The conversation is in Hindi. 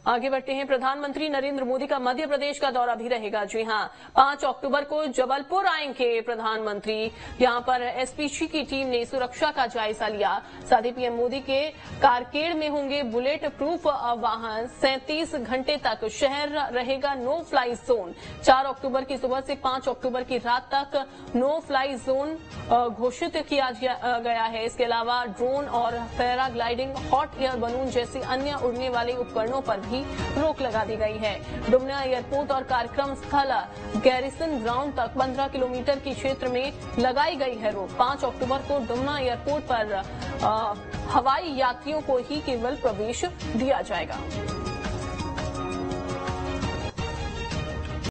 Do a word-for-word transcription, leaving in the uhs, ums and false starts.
आगे बढ़ते हैं। प्रधानमंत्री नरेंद्र मोदी का मध्य प्रदेश का दौरा भी रहेगा। जी हां, पांच अक्टूबर को जबलपुर आएंगे प्रधानमंत्री। यहां पर एसपीजी की टीम ने सुरक्षा का जायजा लिया। साथ ही पीएम मोदी के कारकेड में होंगे बुलेट प्रूफ वाहन। सैंतीस घंटे तक शहर रहेगा नो फ्लाई जोन। चार अक्टूबर की सुबह से पांच अक्टूबर की रात तक नो फ्लाई जोन घोषित किया गया है। इसके अलावा ड्रोन और पैराग्लाइडिंग, हॉट एयर बलून जैसे अन्य उड़ने वाले उपकरणों पर भी रोक लगा दी गई है। डुमना एयरपोर्ट और कार्यक्रम स्थल गैरिसन ग्राउंड तक पंद्रह किलोमीटर की क्षेत्र में लगाई गई है रोक। पांच अक्टूबर को डुमना एयरपोर्ट पर आ, हवाई यात्रियों को ही केवल प्रवेश दिया जाएगा।